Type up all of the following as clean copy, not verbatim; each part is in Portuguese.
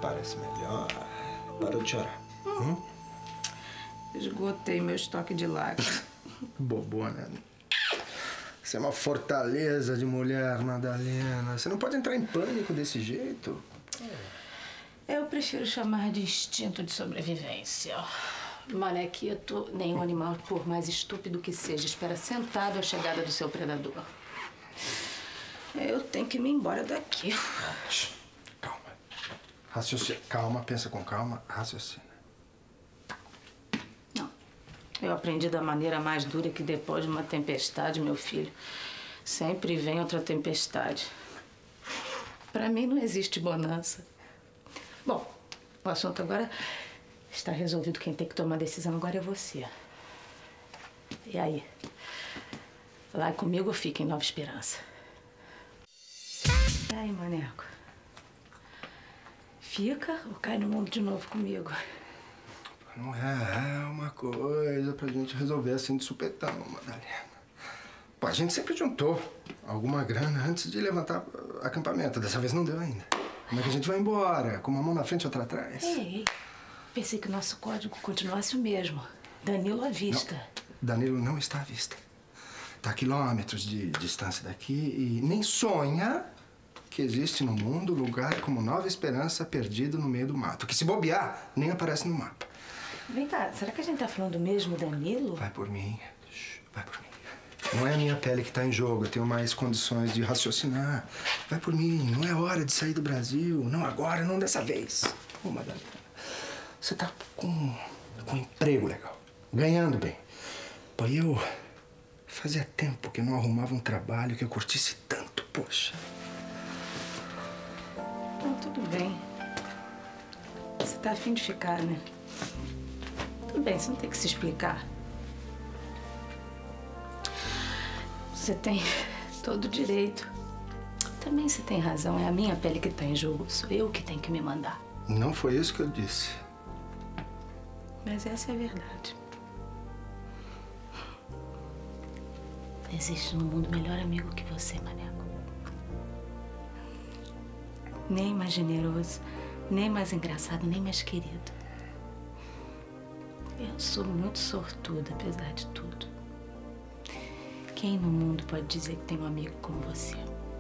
Parece melhor. Parou de chorar. Esgotei meu estoque de lágrimas. Bobona. Você é uma fortaleza de mulher, Madalena. Você não pode entrar em pânico desse jeito. Eu prefiro chamar de instinto de sobrevivência. Manequito, nenhum animal, por mais estúpido que seja, espera sentado a chegada do seu predador. Eu tenho que me embora daqui. Calma. Raciocina. Calma, pensa com calma, raciocina. Não. Eu aprendi da maneira mais dura que depois de uma tempestade, meu filho, sempre vem outra tempestade. Pra mim não existe bonança. Bom, o assunto agora está resolvido. Quem tem que tomar a decisão agora é você. E aí? Vai comigo ou fica em Nova Esperança? E aí, maneco? Fica ou cai no mundo de novo comigo? Não é uma coisa pra gente resolver assim de supetão, Madalena. Pô, a gente sempre juntou alguma grana antes de levantar acampamento. Dessa vez não deu ainda. Como é que a gente vai embora? Com uma mão na frente e outra atrás? Ei, pensei que o nosso código continuasse o mesmo. Danilo à vista. Não, Danilo não está à vista. Está a quilômetros de distância daqui e nem sonha que existe no mundo lugar como Nova Esperança perdido no meio do mato. Que se bobear, nem aparece no mapa. Vem cá, será que a gente tá falando do mesmo Danilo? Vai por mim. Vai por mim. Não é a minha pele que tá em jogo. Eu tenho mais condições de raciocinar. Vai por mim. Não é hora de sair do Brasil. Não agora, não dessa vez. Ô, Madalena, você tá com um emprego legal. Ganhando bem. Pô, eu fazia tempo que não arrumava um trabalho que eu curtisse tanto, poxa. Então, tudo bem. Você tá afim de ficar, né? Tudo bem, você não tem que se explicar. Você tem todo o direito. Também você tem razão, é a minha pele que tá em jogo. Sou eu que tenho que me mandar. Não foi isso que eu disse. Mas essa é a verdade. Não existe no mundo melhor amigo que você, maneco. Nem mais generoso, nem mais engraçado, nem mais querido. Eu sou muito sortuda, apesar de tudo. Quem no mundo pode dizer que tem um amigo como você?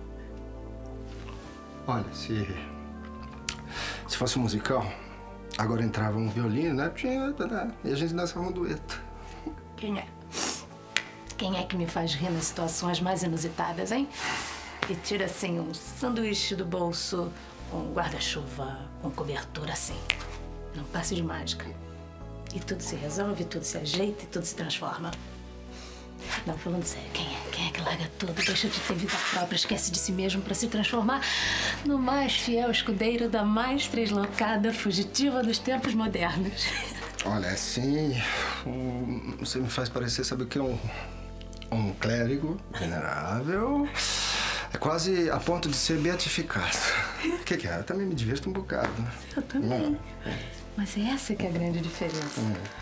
Olha, se fosse um musical, agora entrava um violino, né? E a gente dançava um dueto. Quem é? Quem é que me faz rir nas situações mais inusitadas, hein? E tira, assim, um sanduíche do bolso, um guarda-chuva, um cobertor, assim. Não passe de mágica. E tudo se resolve, tudo se ajeita e tudo se transforma. Não, falando sério, quem é? Quem é que larga tudo, deixa de ter vida própria, esquece de si mesmo pra se transformar no mais fiel escudeiro da mais deslocada fugitiva dos tempos modernos? Olha, assim, você me faz parecer, sabe o que é um clérigo venerável. É quase a ponto de ser beatificado. O que é? Eu também me divirto um bocado. Eu também. Mas essa que é a grande diferença.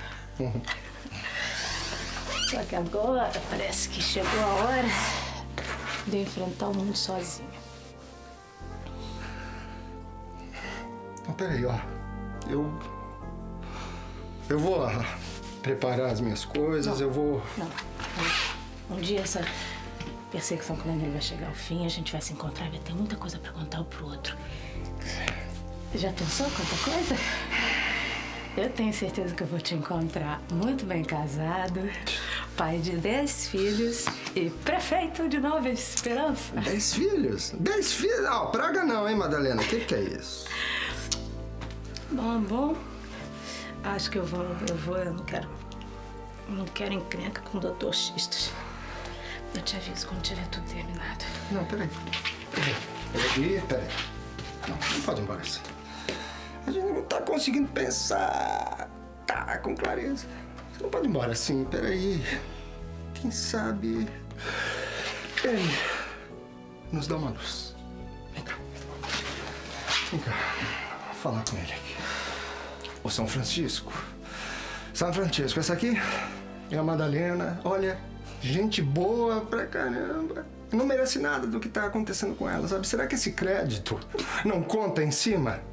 Só que agora parece que chegou a hora de eu enfrentar o mundo sozinha. Então, peraí, ó. Eu vou preparar as minhas coisas, não, eu vou... Não. Um dia essa perseguição com o Danilo vai chegar ao fim, a gente vai se encontrar e vai ter muita coisa pra contar um pro outro. Já pensou quanta coisa? Eu tenho certeza que eu vou te encontrar muito bem casado, pai de 10 filhos e prefeito de Nova Esperança. 10 filhos? 10 filhos? Não, praga não, hein, Madalena? O que é isso? Bom. Acho que eu vou, eu não quero encrenca com o Dr. Xistos. Eu te aviso quando tiver tudo terminado. Não, peraí. Não pode ir embora assim. A gente não tá conseguindo pensar com clareza. Você não pode ir embora assim, peraí. Quem sabe... Ele nos dá uma luz. Vem cá. Vem cá. Vou falar com ele aqui. O São Francisco. São Francisco, essa aqui é a Madalena. Olha, gente boa pra caramba. Não merece nada do que tá acontecendo com ela, sabe? Será que esse crédito não conta em cima?